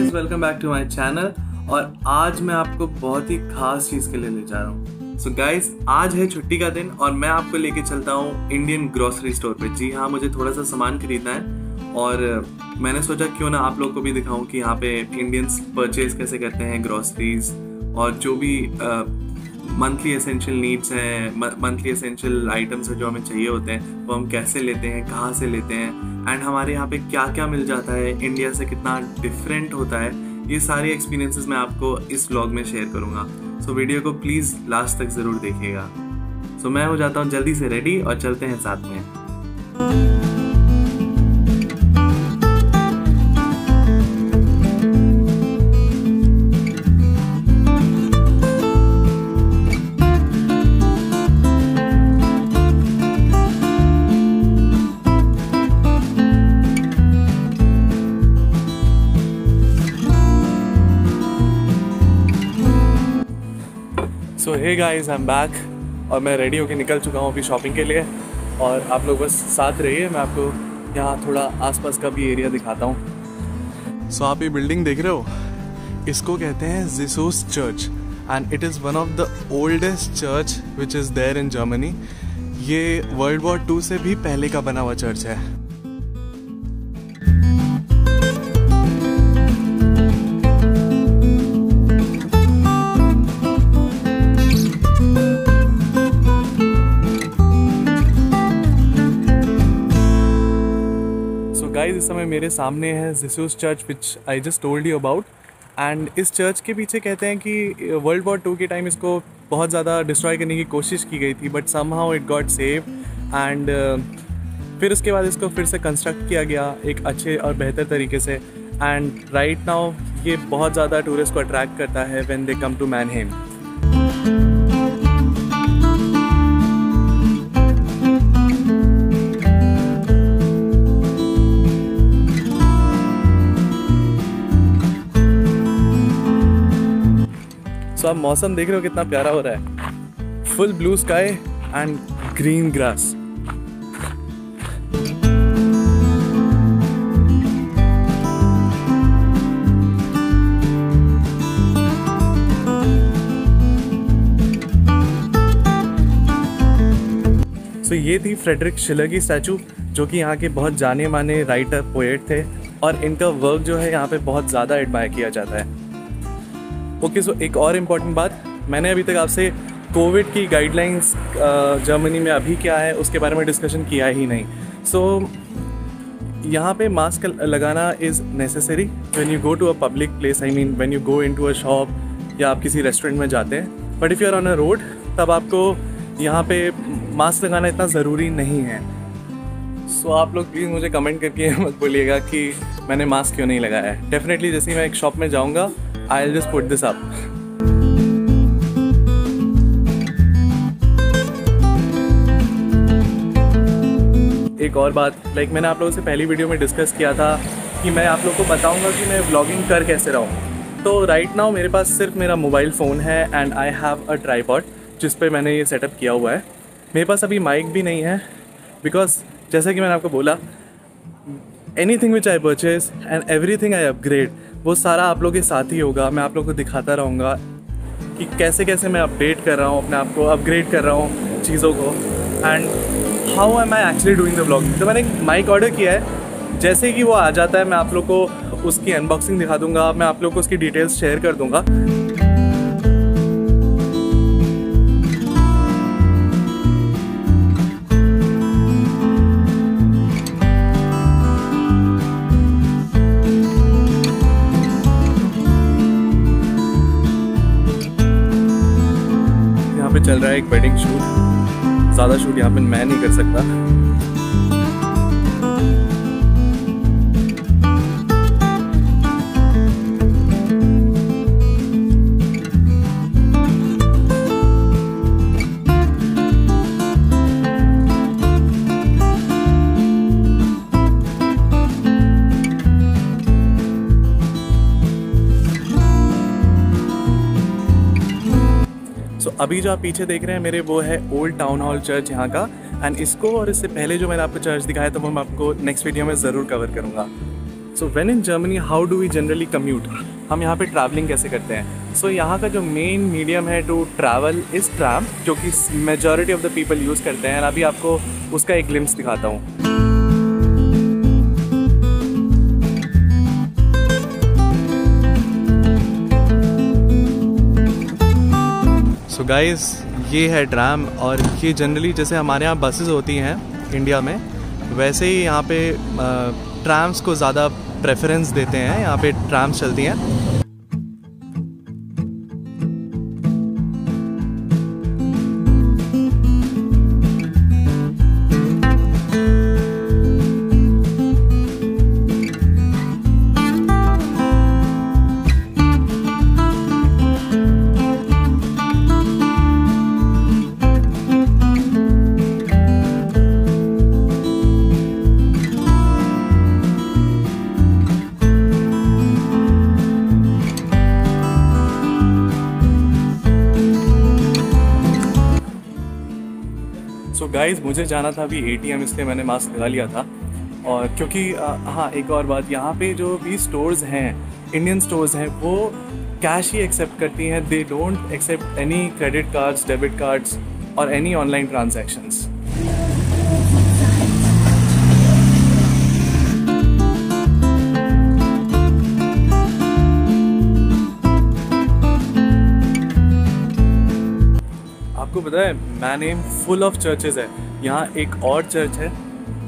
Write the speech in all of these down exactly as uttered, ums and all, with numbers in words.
Guys, welcome back to my channel. और आज मैं आपको बहुत ही खास चीज़ के लिए ले जा रहा हूँ। सो गाइस, आज है छुट्टी का दिन और मैं आपको लेके चलता हूँ इंडियन ग्रोसरी स्टोर पे। जी हाँ, मुझे थोड़ा सा सामान खरीदना है और मैंने सोचा क्यों ना आप लोग को भी दिखाऊं कि यहाँ पे इंडियंस परचेज कैसे करते हैं ग्रोसरीज, और जो भी मंथली एसेंशियल नीड्स हैं, मंथली एसेंशियल आइटम्स हैं जो हमें चाहिए होते हैं, वो हम कैसे लेते हैं, कहाँ से लेते हैं, एंड हमारे यहाँ पे क्या क्या मिल जाता है, इंडिया से कितना डिफरेंट होता है। ये सारे एक्सपीरियंसेस मैं आपको इस व्लॉग में शेयर करूँगा। सो वीडियो को प्लीज़ लास्ट तक ज़रूर देखिएगा। सो मैं हो जाता हूँ जल्दी से रेडी और चलते हैं साथ में। So hey guys, I am back और मैं रेडी होके निकल चुका हूँ अभी शॉपिंग के लिए। और आप लोग बस साथ रहिए, मैं आपको यहाँ थोड़ा आसपास का भी एरिया दिखाता हूँ। सो so, आप ये बिल्डिंग देख रहे हो, इसको कहते हैं Jesus church and it is one of the oldest church which is there in Germany. ये वर्ल्ड वॉर टू से भी पहले का बना हुआ चर्च है। गाइस, इस समय मेरे सामने है Jesus church which I just told you about. And इस चर्च के पीछे कहते हैं कि वर्ल्ड वॉर टू के टाइम इसको बहुत ज़्यादा डिस्ट्रॉय करने की कोशिश की गई थी, but somehow it got save and फिर उसके बाद इसको फिर से कंस्ट्रक्ट किया गया एक अच्छे और बेहतर तरीके से। एंड राइट नाउ ये बहुत ज़्यादा टूरिस्ट को अट्रैक्ट करता है when they come to Mannheim. तो आप मौसम देख रहे हो कितना प्यारा हो रहा है, full blue sky and green grass. So ये थी फ्रेडरिक शिलर की स्टैचू, जो कि यहाँ के बहुत जाने माने राइटर पोएट थे और इनका वर्क जो है यहाँ पे बहुत ज़्यादा एडमायर किया जाता है। ओके, सो एक और इम्पॉर्टेंट बात, मैंने अभी तक आपसे कोविड की गाइडलाइंस जर्मनी में अभी क्या है उसके बारे में डिस्कशन किया ही नहीं। सो so, यहाँ पे मास्क लगाना is necessary when you go to a public place, I mean when you go into a shop या आप किसी रेस्टोरेंट में जाते हैं। But if you are on a road, तब आपको यहाँ पे मास्क लगाना इतना ज़रूरी नहीं है। सो so, आप लोग प्लीज़ मुझे कमेंट करके मत बोलिएगा कि मैंने मास्क क्यों नहीं लगाया है। डेफिनेटली जैसे ही मैं एक शॉप में जाऊँगा, I'll just put this up. एक और बात, लाइक मैंने आप लोगों से पहली वीडियो में डिस्कस किया था कि मैं आप लोगों को बताऊंगा कि मैं व्लॉगिंग कर कैसे रहा हूँ। तो राइट नाउ मेरे पास सिर्फ मेरा मोबाइल फ़ोन है and I have a tripod जिस पे मैंने ये सेटअप किया हुआ है। मेरे पास अभी माइक भी नहीं है, बिकॉज जैसा कि मैंने आपको बोला, anything which I purchase and everything I upgrade, वो सारा आप लोगों के साथ ही होगा। मैं आप लोगों को दिखाता रहूँगा कि कैसे कैसे मैं अपडेट कर रहा हूँ, अपने आप को अपग्रेड कर रहा हूँ चीज़ों को, and how am I actually doing the vlogging. तो मैंने एक माइक ऑर्डर किया है, जैसे कि वो आ जाता है मैं आप लोग को उसकी अनबॉक्सिंग दिखा दूँगा, मैं आप लोग को उसकी डिटेल्स शेयर कर दूँगा। चल रहा है एक वेडिंग शूट, ज़्यादा शूट यहाँ पे मैं नहीं कर सकता। सो so, अभी जो आप पीछे देख रहे हैं मेरे, वो है ओल्ड टाउन हॉल चर्च यहाँ का। एंड इसको और इससे पहले जो मैंने आपको चर्च दिखाया था वो मैं आपको नेक्स्ट वीडियो में ज़रूर कवर करूँगा। So when in Germany how do we generally commute, हम यहाँ पे ट्रैवलिंग कैसे करते हैं? सो so, यहाँ का जो मेन मीडियम है टू ट्रैवल इज़ ट्राम, जो कि majority of the people use करते हैं। अभी आपको उसका एक ग्लिम्स दिखाता हूँ। सो गाइस, ये है ट्राम, और ये जनरली जैसे हमारे यहाँ बसेस होती हैं इंडिया में, वैसे ही यहाँ पे ट्राम्स को ज़्यादा प्रेफरेंस देते हैं। यहाँ पे ट्राम्स चलती हैं। सो गाइज़, मुझे जाना था अभी एटीएम, इसलिए मैंने मास्क लगा लिया था। और क्योंकि हाँ, एक और बात, यहाँ पे जो भी स्टोर्स हैं, इंडियन स्टोर्स हैं, वो कैश ही एक्सेप्ट करती हैं। They don't accept any credit cards, debit cards और एनी ऑनलाइन ट्रांजैक्शंस। आपको पता है, मैनेम फुल ऑफ चर्चेज है। यहाँ एक और चर्च है,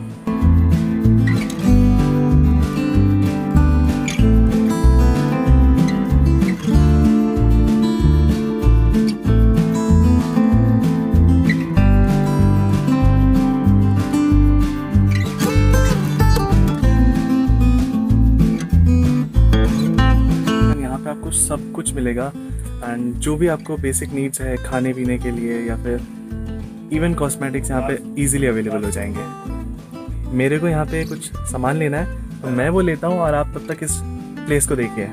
यहाँ पे आपको सब कुछ मिलेगा। एंड जो भी आपको बेसिक नीड्स है खाने पीने के लिए या फिर इवन कॉस्मेटिक्स यहाँ पे इजीली अवेलेबल हो जाएंगे। मेरे को यहाँ पे कुछ सामान लेना है तो मैं वो लेता हूँ, और आप तब तक इस प्लेस को देखिए।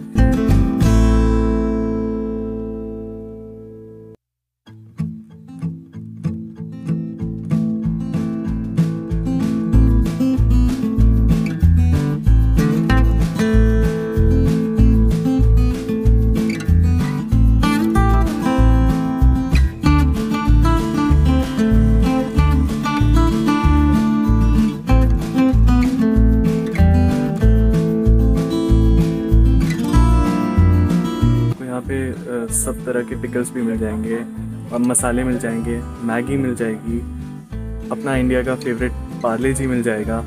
पे सब तरह के पिकल्स भी मिल जाएंगे और मसाले मिल जाएंगे, मैगी मिल जाएगी, अपना इंडिया का फेवरेट पार्ले जी मिल जाएगा।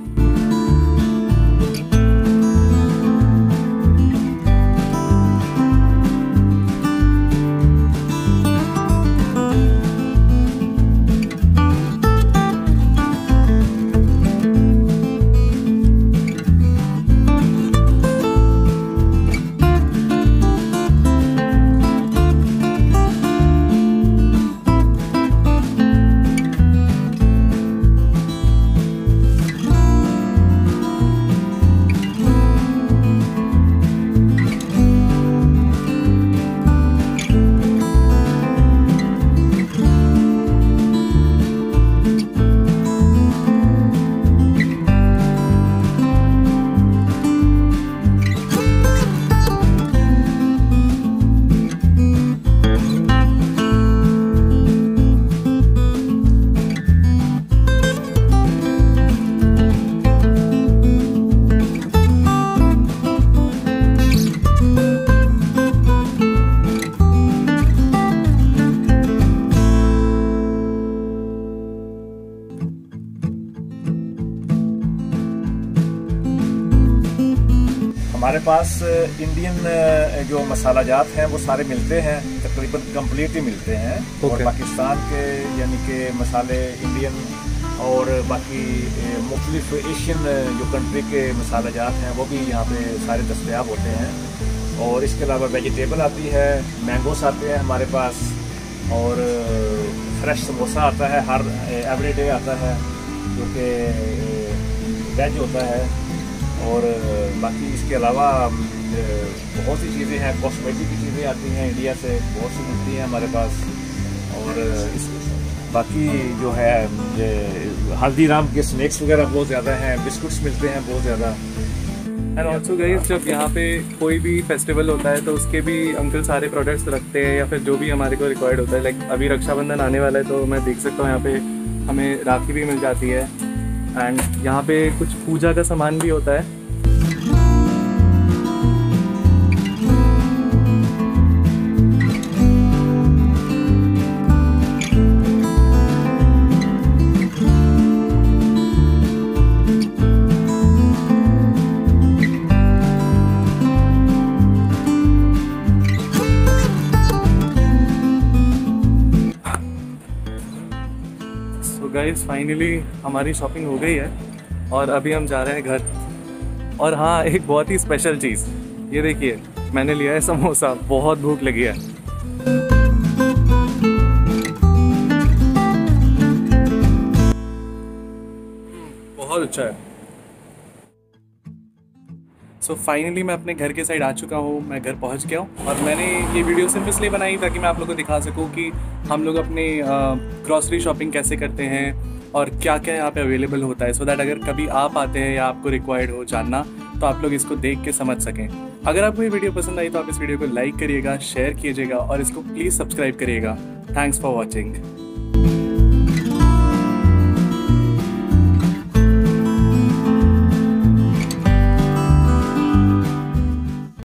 हमारे पास इंडियन जो मसाला जात हैं वो सारे मिलते हैं, तकरीबन कंप्लीट ही मिलते हैं। okay. और पाकिस्तान के यानी कि मसाले इंडियन और बाकी मुख्तलिफ एशियन जो कंट्री के मसाला जात हैं वो भी यहाँ पे सारे दस्तयाब होते हैं। और इसके अलावा वेजिटेबल आती है, मैंगोस आते हैं हमारे पास, और फ्रेश समोसा आता है, हर एवरीडे आता है जो कि वेज होता है। और बाकी इसके अलावा बहुत सी चीज़ें हैं, कॉस्मेटिक की चीज़ें आती हैं इंडिया से, बहुत सी मिलती हैं हमारे पास। और इस बाकी जो है ये हल्दीराम के स्नैक्स वगैरह बहुत ज़्यादा हैं, बिस्कुट्स मिलते हैं बहुत ज़्यादा। एंड ऑल्सो गाइस, जब यहाँ पे कोई भी फेस्टिवल होता है तो उसके भी अंकल सारे प्रोडक्ट्स रखते हैं या फिर जो भी हमारे को रिक्वायर्ड होता है। लाइक अभी रक्षाबंधन आने वाला है तो मैं देख सकता हूँ यहाँ पे हमें राखी भी मिल जाती है एंड यहाँ पे कुछ पूजा का सामान भी होता है। तो गाइस फाइनली हमारी शॉपिंग हो गई है और अभी हम जा रहे हैं घर। और हाँ, एक बहुत ही स्पेशल चीज़, ये देखिए मैंने लिया है समोसा, बहुत भूख लगी है। बहुत अच्छा है। सो so, फाइनली मैं अपने घर के साइड आ चुका हूँ, मैं घर पहुँच गया हूँ। और मैंने ये वीडियो सिर्फ इसलिए बनाई ताकि मैं आप लोगों को दिखा सकूँ कि हम लोग अपनी ग्रॉसरी शॉपिंग कैसे करते हैं और क्या क्या यहाँ पे अवेलेबल होता है, सो दैट अगर कभी आप आते हैं या आपको रिक्वायर्ड हो जानना तो आप लोग इसको देख के समझ सकें। अगर आपको ये वीडियो पसंद आई तो आप इस वीडियो को लाइक करिएगा, शेयर कीजिएगा और इसको प्लीज़ सब्सक्राइब करिएगा। Thanks for watching.